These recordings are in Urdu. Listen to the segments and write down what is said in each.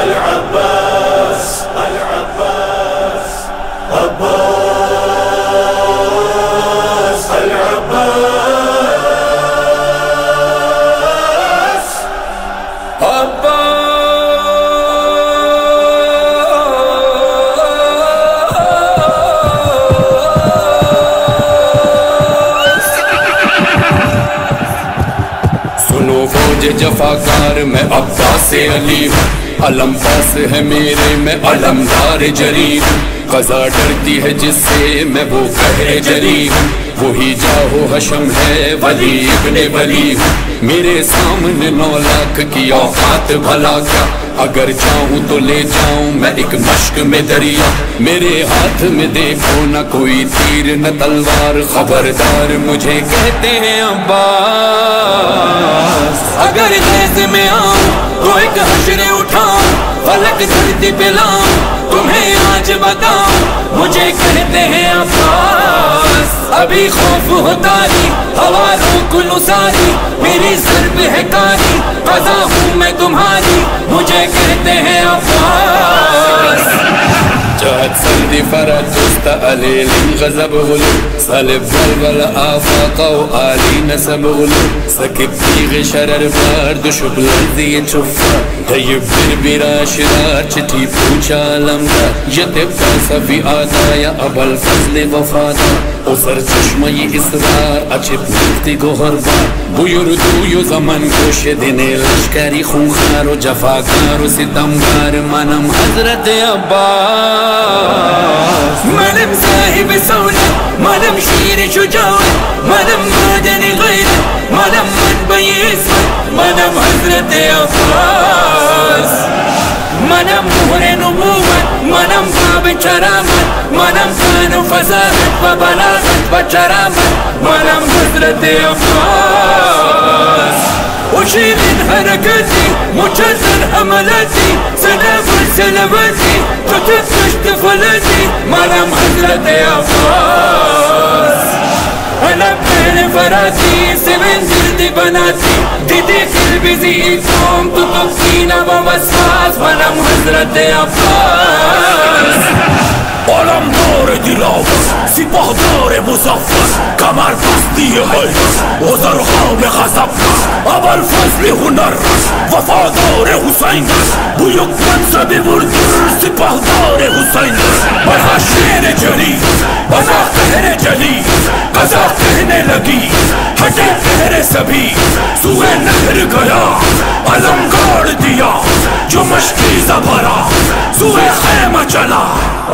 العباس العباس عباس العباس سنو فوج جفاکار میں عباس علی ہوں، علم پاس ہے میرے میں علمدار جری ہوں، قضا ڈرتی ہے جس سے میں وہ قہر جری ہوں، وہی جاہو حشم ہے ولی ابن ولی ہوں، میرے سامنے 9 لاکھ کی اوقات بھلا کیا، اگر چاہوں تو لے جاؤں میں ایک مشک میں دریا، میرے ہاتھ میں دیکھو نہ کوئی تیر نہ تلوار، خبردار مجھے کہتے ہیں عباس، اگر نیز میں آؤں تو ایک حشر اٹھاؤں، فلک دھرتی پہ لاؤں، تمہیں آج بتاؤں، مجھے کہتے ہیں عباس، ابھی خوف ہوتا ہی ہواروں کو نثاری، میری ضرب ہے کاری، قضا ہوں میں تمہاری، مجھے کہتے ہیں عباس، جہد سردی فرد جست علیل غضب غلو، صلب بلبل آفاق و آلی نسب غلو، سکب تیغ شرر بارد شبل ارضی چفا، دیب بر برا شرار چٹی پوچا علمدار، یتب کا صفی آدایا اب الفضل وفادا، اسر چشمئی اسرار اچھپ نیفتی گوھر بار، بویردوی و زمن کوش دن لشکری خونخار و جفاکار و ستمگار، منم حضرت عباس، منم صاحب سولت، منم شیر شجاعت، منم مادن غیرت، منم منبع عصمت، منم حضرت عباس، منم مہر نبوت، منم باب کرامت، منم شان و فضاحت و بلاغت و کرامت، منم حضرت عباس، اشیر حرکتی مجزر حملتی، سلام سلامتی تتفشت فلتی، منم حضرت عباس، علم پہن فراتی سمندر دی بناتی، دیدی قلبی زی قوم تو تفسینہ و وسواس، منم حضرت عباس، علمدار دلاور سپاهدار مظفر، کمر بستی حیدر عذر خام غضب، اول فضل هنر وفادار حسین، بویک منصب مردر سپاهدار حسین، بنا شیر جلی بنا قہر جلی، قضا کہنے لگی ہٹے قہر سبھی، سوئے نہر گیا علم گاڑ دیا، جو مشکی زبرا سوئے خیمہ چلا،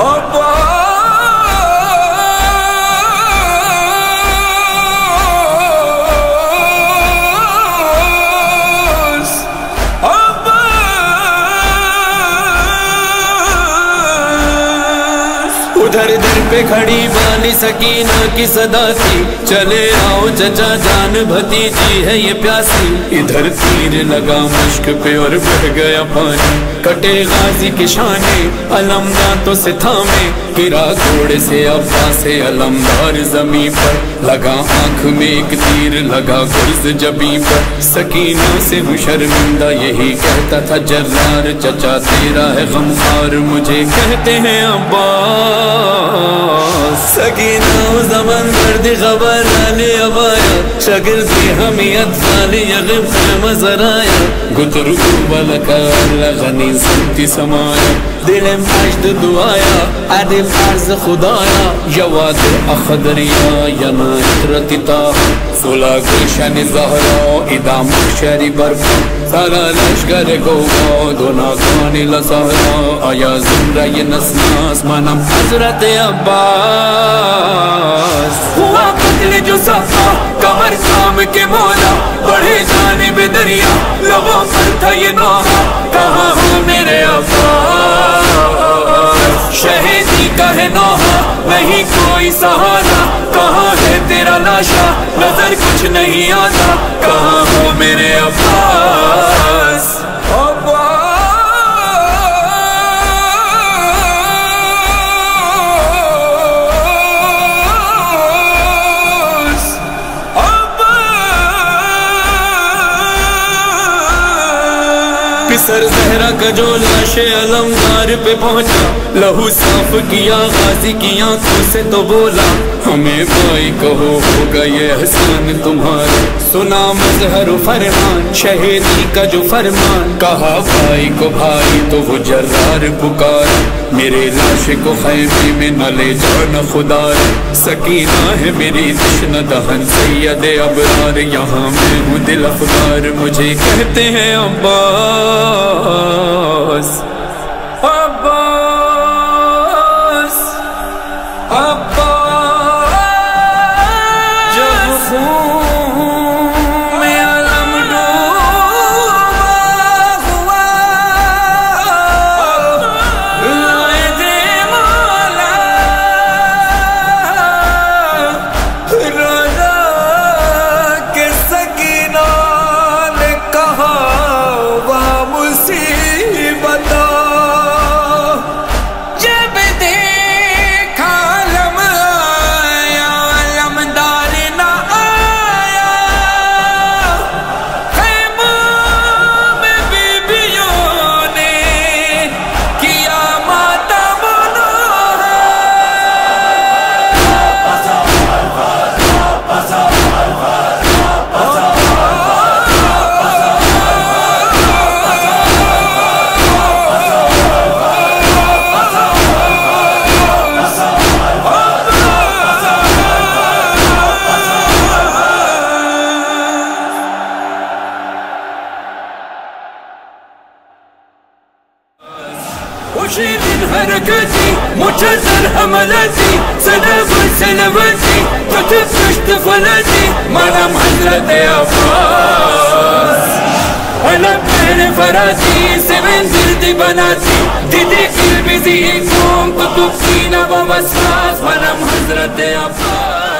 ادھر در پہ کھڑی بانی سکینہ کی صدا تھی، چلے آؤ چچا جان بھتیجی ہے یہ پیاسی، ادھر تیر لگا مشک پہ اور بہ گیا پانی، کٹے غازی کی شانے علم دانتوں سے تھامے، گرا گھوڑے سے عباس علمدار زمین پر، لگا آنکھ میں ایک تیر لگا گرز جبیں پر، سکینہ سے ہوں شرمندہ یہی کہتا تھا جرار، چچا تیرا ہے غمخوار، مجھے کہتے ہیں عباس، سکینہ و زمن درد خبر آنے اب آیا، شگردی ہمیں اطفال یغب خیمہ زرایا، گترکو بلکار لغنی سنتی سمایا، دلم عجد دعایا عدم عرض خدایا، یواد اخدریا ینا اطرتی تاہا، سلا گلشن زہرا ادام محشری برپا، سالا لشکر گوگا دوناکانی لزہرا، آیا زمرہ نسناس، منم حضرت عباس، ہوا قتل جو صفا کمر کام کے مولا، بڑھے جانب دریا لبوں پر تھا یہ نوحہ، کہاں ہو میرے عباس، شہیدی کا ہے نوحہ نہیں کوئی سہارا، کہاں ہے تیرا لاشا نظر کچھ نہیں آتا، کہاں ہو میرے عباس، سر زہرا کا جو لاش علمدار پہ پہنچا، لہو صاف کیا غازی کی آنکھوں سے تو بولا ہمیں بھائی کہو ہوگا یہ احسان تمہارا، سنا مظہر و فرمان شہیدی کا جو فرمان، کہا بھائی کو بھائی تو وہ جرار پکارا، میرے لاش کو خیمے میں نہ لے جانا خدا را، سکینہ ہے میری تشنہ دہن سید ابرار، یہاں میں ہوں دل افگار مجھے کہتے ہیں عباس عباس عباس، جب خون میں علم ڈوبا ہوا، لائے دے مولا راجا کے سکینہ نے کہا وہ مصیبت، جب دیکھا علم آیا علمدار نہ آیا، خیموں میں بیبیوں نے کیا ماتم نوحہ، خوشی دن حرکتی مجزر حملتی صدف سلوتی کتب کشت فلتی مرم حضرت عباس، علم پہر فراتی سمن زردی بناتی دیدی قلبی زی کون کتب سینہ و وسواس، مرم حضرت عباس۔